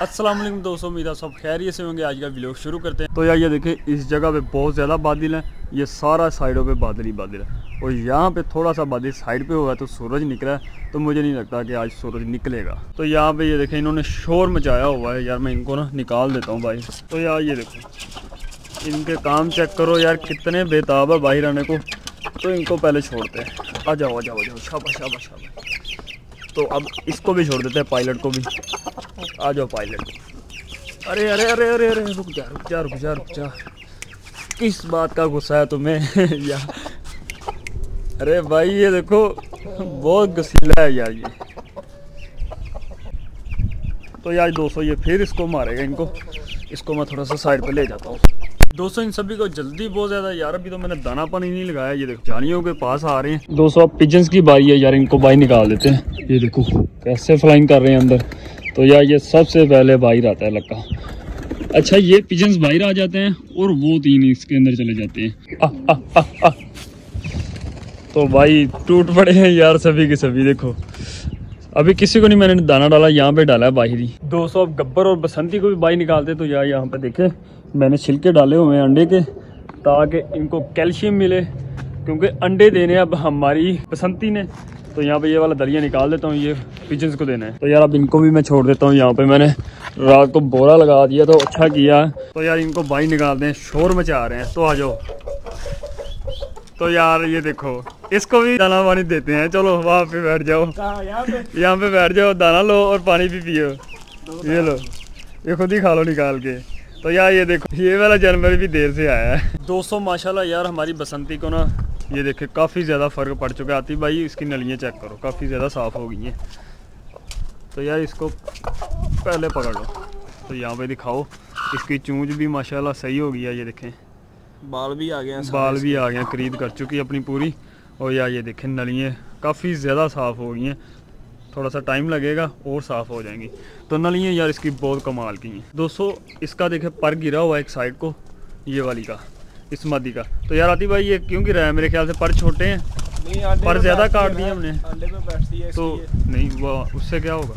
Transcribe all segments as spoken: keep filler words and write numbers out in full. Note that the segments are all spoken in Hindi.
अस्सलाम वालेकुम दोस्तों, उम्मीद है सब खैरियत से होंगे। आज का व्लॉग शुरू करते हैं। तो यार ये देखिए, इस जगह पे बहुत ज़्यादा बादल हैं। ये सारा साइडों पे बादल ही बादल है और यहाँ पे थोड़ा सा बादल साइड पे हुआ है तो सूरज निकला है। तो मुझे नहीं लगता कि आज सूरज निकलेगा। तो यहाँ पे ये देखें, इन्होंने शोर मचाया हुआ है। यार मैं इनको ना निकाल देता हूँ बाहर। तो यार ये देखो, इनके काम चेक करो यार, कितने बेताब है बाहर आने को। तो इनको पहले छोड़ते हैं। आ जाओ आ जाओ आ जाओ, शाबाश शाबाश शाबाश। तो अब इसको भी छोड़ देते हैं, पायलट को भी। आ जाओ पायलट। अरे अरे अरे अरे अरे रुक जा रुक जा रुक जा रुक जा। किस बात का गुस्सा है तुम्हें यार? अरे भाई ये देखो, बहुत गसीला है यार ये। तो यार दोस्तों, ये फिर इसको मारेगा इनको। इसको मैं थोड़ा सा साइड पे ले जाता हूँ। दोस्तों इन सभी को जल्दी बहुत ज़्यादा यार। अभी तो मैंने दाना पानी नहीं लगाया। ये देखो जानियों के पास आ रहे हैं। दोस्तों अब पिजन्स की बारी है यार, इनको बाहर निकाल देते हैं। ये देखो कैसे फ्लाइंग कर रहे हैं अंदर। तो यार ये सबसे पहले बाहर आता है लड़का। अच्छा, ये पिजन्स बाहर आ जाते हैं और वो तीन इसके अंदर चले जाते हैं। आ, आ, आ, आ। तो भाई टूट पड़े हैं यार सभी के सभी। देखो अभी किसी को नहीं मैंने दाना डाला, यहाँ पे डाला है बाहर ही। दोस्तों अब गब्बर और बसंती को भी बाहर निकालते। तो यार यहाँ पे देखे, मैंने छिलके डाले हुए हैं अंडे के, ताकि इनको कैल्शियम मिले, क्योंकि अंडे देने अब हमारी बसंती ने। तो यहाँ पे ये वाला दलिया निकाल देता हूँ, ये पिजन्स को देना है। तो यार अब इनको भी मैं छोड़ देता हूँ। यहाँ पे मैंने रात को बोरा लगा दिया, तो अच्छा किया। तो यार इनको बाहर निकाल दें, शोर मचा रहे हैं। तो आ जाओ। तो यार ये देखो, इसको भी दाना पानी देते हैं। चलो वहाँ पे बैठ जाओ, यहाँ पे यहाँ पे बैठ जाओ, दाना लो और पानी भी पियो। ये लो, ये खुद ही खा लो निकाल के। तो यार ये देखो, ये वाला जानवर भी देर से आया है। दोस्तों माशाल्लाह यार, हमारी बसंती को ना ये देखे काफ़ी ज़्यादा फ़र्क पड़ चुका है। आती भाई इसकी नलियाँ चेक करो, काफ़ी ज़्यादा साफ़ हो गई हैं। तो यार इसको पहले पकड़ लो। तो यहाँ पे दिखाओ, इसकी चूंच भी माशाल्लाह सही हो गई है। ये देखें, बाल भी आ गए हैं, बाल भी आ गए हैं, खरीद कर चुकी है अपनी पूरी। और यार ये देखें, नलियाँ काफ़ी ज़्यादा साफ़ हो गई हैं। थोड़ा सा टाइम लगेगा और साफ़ हो जाएंगी। तो नलियाँ यार इसकी बहुत कमाल की हैं। दोस्तों इसका देखे पर गिरा हुआ एक साइड को, ये वाली का, इस मादी का। तो यार आती भाई ये क्यों गिरा है? मेरे ख्याल से पर छोटे हैं, पर ज़्यादा काट दिए हमने। अंडे पे बैठती है तो नहीं, वो उससे क्या होगा।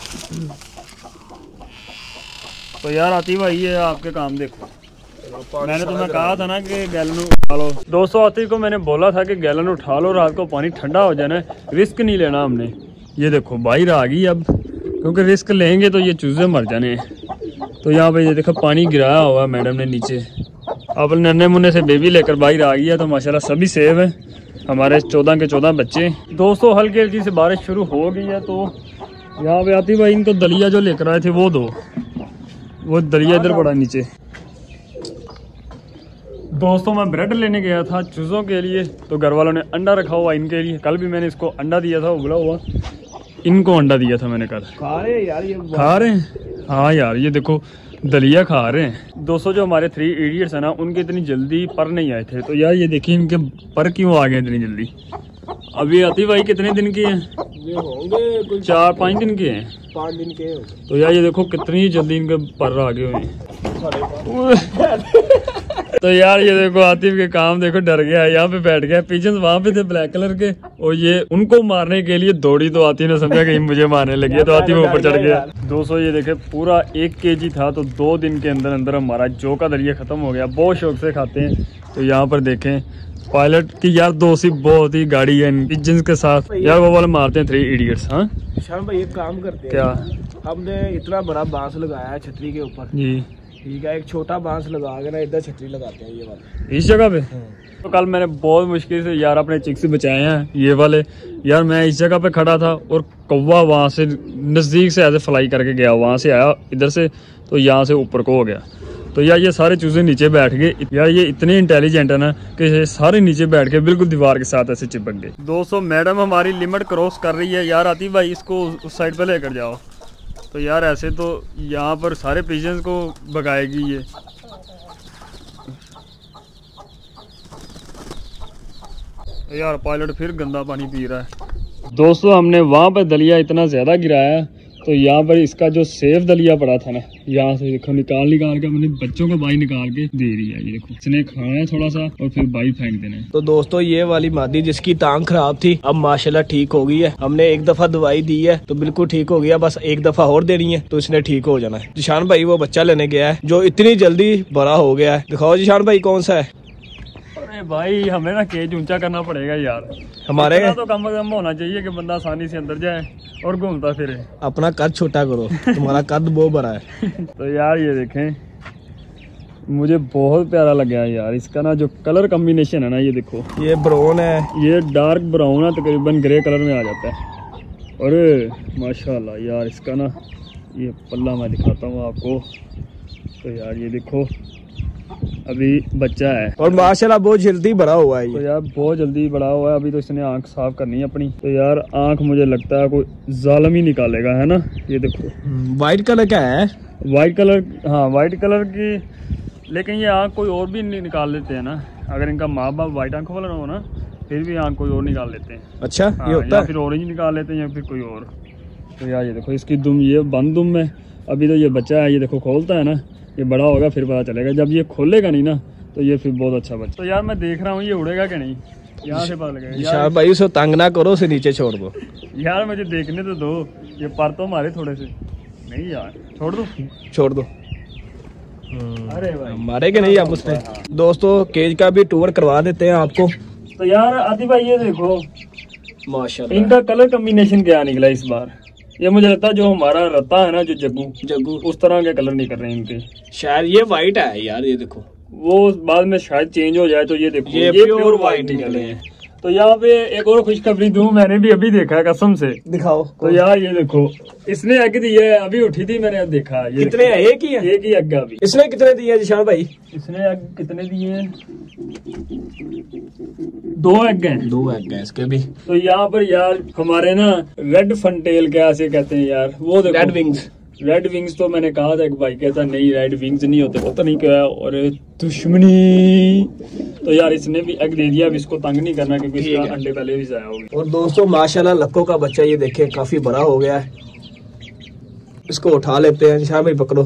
तो यार आती भाई ये आपके काम देखो, मैंने तुम्हें कहा था ना कि गैलन उठा लो। दोस्तों आती को मैंने बोला था कि गैलन उठा लो, रात को पानी ठंडा हो जाना है, रिस्क नहीं लेना हमने। ये देखो बाहर आ गई अब, क्योंकि रिस्क लेंगे तो ये चूजे मर जाने हैं। तो यहाँ पे ये देखो पानी गिराया हुआ मैडम ने नीचे। अब नन्हे मुन्ने से बेबी लेकर बाहर आ गई है। तो माशाल्लाह सभी सेव हैं, हमारे चौदह के चौदह बच्चे। दोस्तों हल्की हल्की से बारिश शुरू हो गई है। तो यहाँ पे आती भाई इनको दलिया जो लेकर आए थे वो दो, वो दलिया इधर पड़ा नीचे। दोस्तों मैं ब्रेड लेने गया था चूज़ों के लिए, तो घर वालों ने अंडा रखा हुआ इनके लिए। कल भी मैंने इसको अंडा दिया था उबला हुआ, इनको अंडा दिया था मैंने कल। खा रहे हैं यार, ये खा रहे हैं। हाँ यार ये देखो दलिया खा रहे हैं। दोस्तों जो हमारे थ्री इडियट्स है ना, उनके इतनी जल्दी पर नहीं आए थे। तो यार ये देखिए इनके पर क्यों आ गए इतनी जल्दी। अभी आती भाई कितने दिन के हैं? ये होंगे चार पाँच दिन के हैं, पाँच दिन के। तो यार ये देखो कितनी जल्दी इनके पर आ गए हुए हैं। तो यार ये देखो आतिफ के काम देखो, डर गया है, यहाँ पे बैठ गया। पिजन्स वहाँ पे थे ब्लैक कलर के, और ये उनको मारने के लिए दौड़ी। तो आतिफ ने समझा कि मुझे मारने लगी है, तो आतिफ ऊपर चढ़ गया। दोस्तों ये देखे पूरा एक केजी था, तो दो दिन के अंदर अंदर हमारा जो का दलिया खत्म हो गया। बहुत शौक से खाते हैं। तो यहाँ पर देखें पायलट की यार दोस्ती बहुत ही गाड़ी है पिजन्स के साथ। यार वो वाले मारते हैं थ्री इडियट्स। हाँ शाम भाई एक काम करते हैं, क्या हमने इतना बड़ा बांस लगाया है छतरी के ऊपर जी, ठीक है, एक छोटा बांस लगा के ना इधर छतरी लगाते हैं ये वाले इस जगह पे। तो कल मैंने बहुत मुश्किल से यार अपने चिक्स बचाए हैं ये वाले। यार मैं इस जगह पे खड़ा था और कौवा वहाँ से नज़दीक से ऐसे फ्लाई करके गया, वहाँ से आया इधर से, तो यहाँ से ऊपर को हो गया। तो यार ये सारे चूजे नीचे बैठ गए। यार ये इतने इंटेलिजेंट है ना कि ये सारे नीचे बैठ के बिल्कुल दीवार के साथ ऐसे चिपक गए। दोस्तों मैडम हमारी लिमिट क्रॉस कर रही है। यार आती भाई इसको उस साइड पे लेकर जाओ। तो यार ऐसे तो यहाँ पर सारे पिजन्स को भगाएगी ये। यार पायलट फिर गंदा पानी पी रहा है। दोस्तों हमने वहाँ पर दलिया इतना ज़्यादा गिराया तो यहाँ पर इसका जो सेफ दलिया पड़ा था ना, यहाँ से देखो निकाल निकाल के मैंने बच्चों को बाई निकाल के दे रही है। ये देखो इसने खाना है थोड़ा सा और फिर बाई फेंक देना है। तो दोस्तों ये वाली मादी जिसकी टांग खराब थी अब माशाल्लाह ठीक हो गई है। हमने एक दफा दवाई दी है तो बिल्कुल ठीक हो गया, बस एक दफा और देनी है तो इसने ठीक हो जाना है। जिशान भाई वो बच्चा लेने गया है जो इतनी जल्दी बड़ा हो गया है। दिखाओ जिशान भाई कौन सा है। अरे भाई हमें ना केज ऊंचा करना पड़ेगा यार, हमारे तो कम से कम होना चाहिए कि बंदा आसानी से अंदर जाए और घूमता फिरे। अपना कद छोटा करो, तुम्हारा कद बहुत बड़ा है। तो यार ये देखें मुझे बहुत प्यारा लग गया यार इसका ना जो कलर कॉम्बिनेशन है ना, ये देखो ये ब्राउन है, ये डार्क ब्राउन है, तकरीबन ग्रे कलर में आ जाता है। अरे माशाल्लाह यार इसका ना ये पल्ला मैं दिखाता हूँ आपको। तो यार ये देखो अभी बच्चा है और माशाल्लाह बहुत जल्दी बड़ा हुआ है ये। तो यार बहुत जल्दी बड़ा हुआ है। अभी तो इसने आंख साफ करनी है अपनी। तो यार आंख मुझे लगता है कोई जालिम ही निकालेगा, है ना। ये देखो व्हाइट कलर का है, व्हाइट कलर, हाँ व्हाइट कलर की, लेकिन ये आंख कोई और भी निकाल लेते हैं ना। अगर इनका माँ बाप व्हाइट आंखों वाला हो ना फिर भी आंख कोई और निकाल लेते हैं। अच्छा हाँ, ये होता या है? फिर ऑरेंज निकाल लेते हैं या फिर कोई और। तो यार ये देखो इसकी दुम, ये बंद दुम है। अभी तो ये बच्चा है, ये देखो खोलता है ना, ये बड़ा होगा फिर पता चलेगा। जब ये खोलेगा नहीं ना तो ये फिर बहुत अच्छा बच्चा। तो यार मैं देख रहा हूँ ये उड़ेगा कि नहीं, यहाँ से पता लगेगा। यार भाई उसे तंग ना करो, उसे नीचे छोड़ दो। यार मुझे देखने तो दो, ये पर तो मारे थोड़े से। नहीं यार छोड़ दो, छोड़ दो। अरे भाई मारे के नहीं आप उसने। दोस्तों केज का भी टूर करवा देते हैं आपको। तो यार आदि भाई ये देखो माशाल्लाह इनका कलर कॉम्बिनेशन क्या निकला इस बार। ये मुझे लगता है जो हमारा रता है ना, जो जग्गू जग्गू उस तरह के कलर नहीं कर रहे हैं इनके। शायद ये व्हाइट है यार, ये देखो वो बाद में शायद चेंज हो जाए। तो ये देखो ये, ये प्योर व्हाइट निकले निकले हैं। हैं। तो यहाँ पे एक और खुशखबरी दूं, मैंने भी अभी देखा है कसम से। दिखाओ। तो यार ये देखो इसने एग दिए है, अभी उठी थी मैंने देखा। ये कितने है? एक ही है? एक ही एग अभी। इसने कितने दिए जिशान भाई? इसने एग कितने दिए हैं? दो एग हैं। दो एग हैं इसके भी। तो यहाँ पर यार हमारे ना रेड फंटेल क्या से कहते हैं यार, वो देखो रेड विंग्स। रेड विंग्स तो मैंने कहा था एक भाई कहता नहीं रेड विंग्स नहीं होते, पता नहीं क्या है। और दुश्मनी। तो यार इसने भी एग दे दिया, अब इसको तंग नहीं करना क्योंकि इसका अंडे पहले भी जाया हो गए। और दोस्तों माशाल्लाह लक्को का बच्चा ये देखे काफी बड़ा हो गया है। इसको उठा लेते हैं। निशान भाई पकड़ो।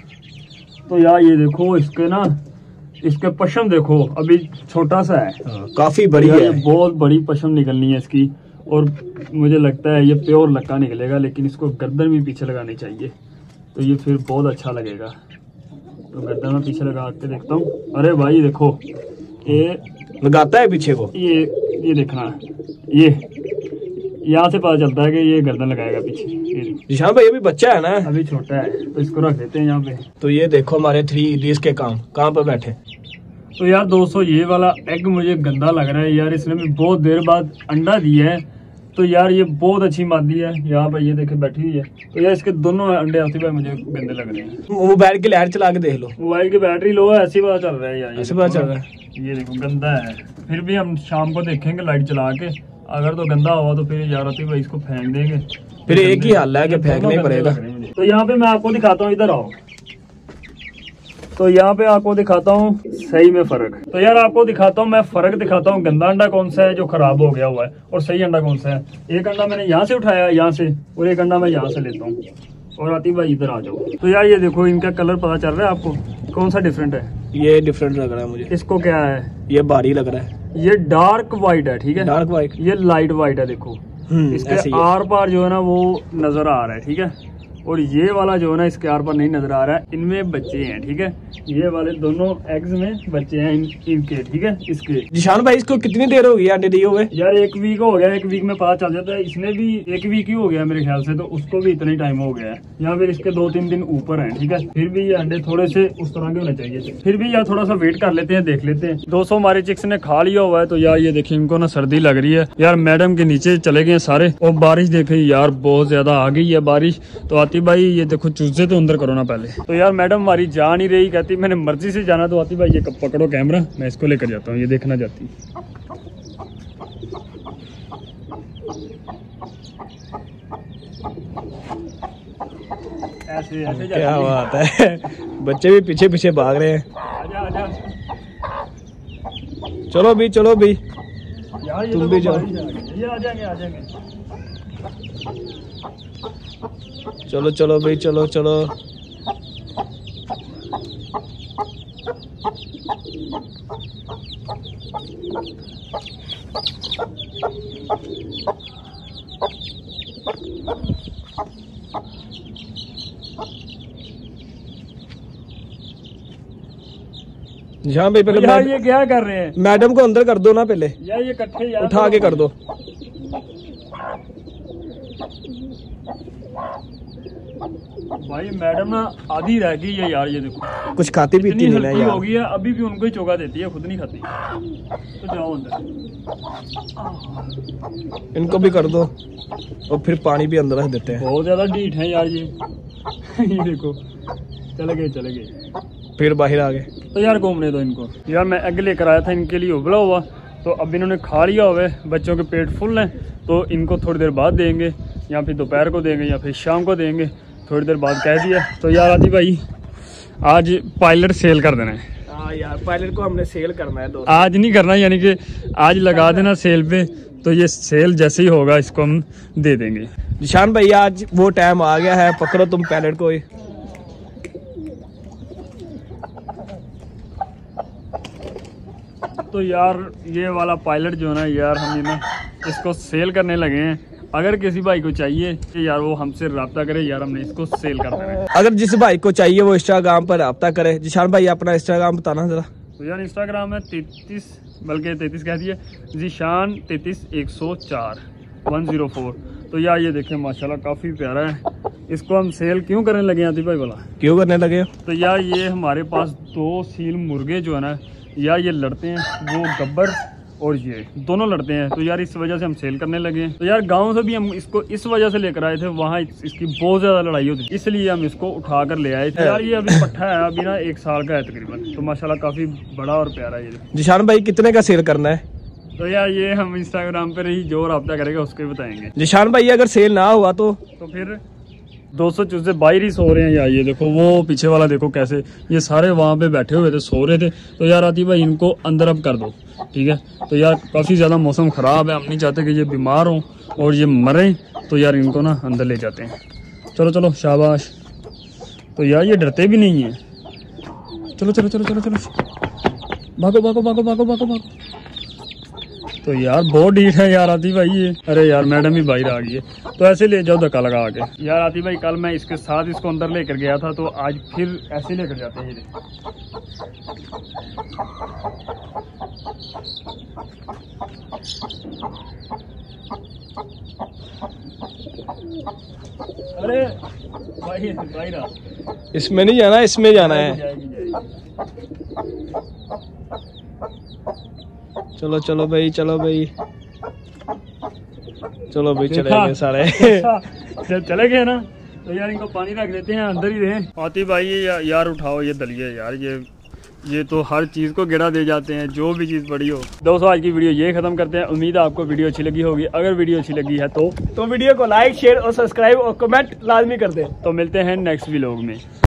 तो यार ये देखो इसके ना, इसके पशम देखो अभी छोटा सा है। हाँ, काफी बड़ी यार है। ये बहुत बड़ी पशम निकलनी है इसकी। और मुझे लगता है ये प्योर लक्का निकलेगा, लेकिन इसको गर्दन भी पीछे लगानी चाहिए तो ये फिर बहुत अच्छा लगेगा। तो गर्दन में पीछे लगा के देखता हूँ। अरे भाई देखो ये लगाता है पीछे को। ये ये देखना, ये यहाँ से पता चलता है कि ये गर्दन लगाएगा पीछे। जिशान भाई अभी बच्चा है ना, अभी छोटा है तो इसको रख देते हैं यहाँ पे। तो ये देखो हमारे थ्री इडलीज के काम कहाँ पे बैठे। तो यार दोस्तों ये वाला एग मुझे गंदा लग रहा है यार, इसने भी बहुत देर बाद अंडा दिया है। तो यार ये बहुत अच्छी मादी है, यहाँ पर ये देखे बैठी हुई है। तो यार इसके दोनों अंडे आते हुए मुझे गंदे लग रहे हैं। मोबाइल की लाइट चला के देख लो। मोबाइल की बैटरी लो है, ऐसी बात चल रहा है यार। ऐसी बात चल रहा है। ये देखो गंदा है, फिर भी हम शाम को देखेंगे लाइट चला के। अगर तो गंदा हुआ तो फिर यार आती भाई इसको फेंक देंगे। फिर एक ही हाल है कि फेंकना ही पड़ेगा। तो यहाँ पे मैं आपको दिखाता हूँ, इधर आओ। तो यहाँ पे आपको दिखाता हूँ सही में फर्क। तो यार आपको दिखाता हूँ मैं फर्क दिखाता हूँ, गंदा अंडा कौन सा है जो खराब हो गया हुआ है और सही अंडा कौन सा है। एक अंडा मैंने यहाँ से उठाया यहाँ से, और एक अंडा मैं यहाँ से लेता हूँ। और आती भाई इधर आ जाओ। तो यार ये देखो इनका कलर पता चल रहा है आपको कौन सा डिफरेंट है? ये डिफरेंट लग रहा है मुझे। इसको क्या है? ये भारी लग रहा है। ये डार्क व्हाइट है, ठीक है, डार्क व्हाइट। ये लाइट व्हाइट है। देखो इसके आर पार जो है ना वो नजर आ रहा है, ठीक है। और ये वाला जो है ना इसके आर पर नहीं नजर आ रहा है। इनमें बच्चे हैं, ठीक है, ये वाले दोनों एग्स में बच्चे हैं इन, इनके, ठीक है। इसके जिशान भाई इसको कितनी देर हो गई अंडे दिए हुए? यार एक वीक हो गया, एक वीक में पता चल जाता है। इसने भी एक वीक ही हो गया मेरे ख्याल से, तो उसको भी इतना ही टाइम हो गया है। यहाँ फिर इसके दो तीन दिन ऊपर है, ठीक है। फिर भी ये अंडे थोड़े से उस तरह के होने चाहिए। फिर भी यार थोड़ा सा वेट कर लेते हैं, देख लेते हैं। दोस्तों हमारे चिक्स ने खा लिया हुआ है। तो यार ये देखिए इनको ना सर्दी लग रही है यार, मैडम के नीचे चले गए सारे। और बारिश देखे यार बहुत ज्यादा आ गई है बारिश। तो आती भाई ये देखो चूजे तो अंदर करो ना पहले। तो यार मैडम हमारी जा नहीं रही, कहती मैंने मर्जी से जाना। तो आती भाई ये पकड़ो कैमरा, मैं इसको लेकर जाता हूँ, ये देखना चाहती। ऐसे ऐसे क्या बात है, बच्चे भी पीछे पीछे भाग रहे हैं। आजा आजा। चलो भी चलो भी यार ये तुम तो भी जाओ। ये आ जाएंगे आ जाएंगे। चलो चलो भाई, चलो चलो। जहाँ भाई पहले यार ये क्या कर रहे हैं? मैडम को अंदर कर दो ना पहले यार ये इकट्ठे यार उठा के कर दो। भाई मैडम ना आधी रह गई है यार, ये देखो कुछ खाती पीती नहीं ना यार। हो गई है, अभी भी उनको ही चौका देती है, खुद नहीं खाती। तो जाओ अंदर, इनको भी कर दो और फिर पानी भी अंदर रख देते हैं। बहुत ज्यादा ढीठ है यार ये। ये देखो चले गए चले गए फिर बाहर आ गए। तो यार घूमने दो इनको। यार मैं एग लेकर आया था इनके लिए उबला हुआ, तो अब इन्होंने खा लिया हुआ है, बच्चों के पेट फुल हैं, तो इनको थोड़ी देर बाद देंगे, या फिर दोपहर को देंगे या फिर शाम को देंगे, थोड़ी देर बाद कह दिया। तो यार आदि भाई आज पायलट सेल कर देना है। हाँ यार पायलट को हमने सेल करना है दोस्त। आज नहीं करना, यानी कि आज लगा देना सेल पे, तो ये सेल जैसे ही होगा इसको हम दे देंगे। निशान भाई आज वो टाइम आ गया है, पकड़ो तुम पायलट को। तो यार ये वाला पायलट जो है ना यार, हम ये ना इसको सेल करने लगे हैं। अगर किसी भाई को चाहिए कि यार वो हमसे रब्ता करे, यार हमने इसको सेल कर देना है। अगर जिस भाई को चाहिए वो इंस्टाग्राम पर रब्ता करे। जिशान भाई अपना इंस्टाग्राम बताना जरा। तो यार इंस्टाग्राम है तैतीस, बल्कि तैतीस कह दिए, जिशान तैतीस एक सौ चार वन जीरो फोर। तो यार ये देखें माशाल्लाह काफ़ी प्यारा है। इसको हम सेल क्यों करने लगे आती भाई बोला? क्यों करने लगे? तो यार ये हमारे पास दो सील मुर्गे जो है ना यार ये लड़ते हैं, वो गब्बर और ये दोनों लड़ते हैं, तो यार इस वजह से हम सेल करने लगे हैं। तो यार गांव से भी हम इसको इस वजह से लेकर आए थे, वहाँ इसकी बहुत ज़्यादा लड़ाई होती थी, इसलिए हम इसको उठा कर ले आए थे। यार ये अभी पट्ठा है, अभी ना एक साल का है तकरीबन, तो माशाल्लाह काफ़ी बड़ा और प्यारा है ये। जिशान भाई कितने का सेल करना है? तो यार ये हम इंस्टाग्राम पर ही जो रब्ता करेगा उसको ही बताएंगे। जिशान भाई अगर सेल ना हुआ तो तो फिर दो सौ चूजे बाहर ही सो रहे हैं यार। ये देखो वो पीछे वाला देखो कैसे, ये सारे वहाँ पे बैठे हुए थे, सो रहे थे। तो यार आती भाई इनको अंदर अब कर दो, ठीक है? तो यार काफ़ी ज़्यादा मौसम ख़राब है, हम नहीं चाहते कि ये बीमार हों और ये मरें, तो यार इनको ना अंदर ले जाते हैं। चलो चलो शाबाश। तो यार ये डरते भी नहीं हैं। चलो चलो चलो चलो चलो भागो भागो भागो भागो भागो भागो। तो यार बहुत डीठ है यार आती भाई ये। अरे यार मैडम ही बाहर आ गई है, तो ऐसे ले जाओ धक्का लगा के। यार आती भाई कल मैं इसके साथ इसको अंदर लेकर गया था, तो आज फिर ऐसे लेकर जाते हैं। अरे भाई बाहर इसमें नहीं जाना, इसमें जाना है। जाएगी, जाएगी। चलो चलो भाई, चलो भाई, चलो भाई चले गए सारे। जब चले गए ना तो यार इनको पानी रख देते हैं, अंदर ही रहे। आती भाई ये या, यार उठाओ ये दलिए यार, ये ये तो हर चीज़ को गिरा दे जाते हैं, जो भी चीज़ बड़ी हो। दोस्तों आज की वीडियो ये खत्म करते हैं, उम्मीद है आपको वीडियो अच्छी लगी होगी। अगर वीडियो अच्छी लगी है तो तो वीडियो को लाइक शेयर और सब्सक्राइब और कमेंट लाजमी कर दें। तो मिलते हैं नेक्स्ट व्लॉग में।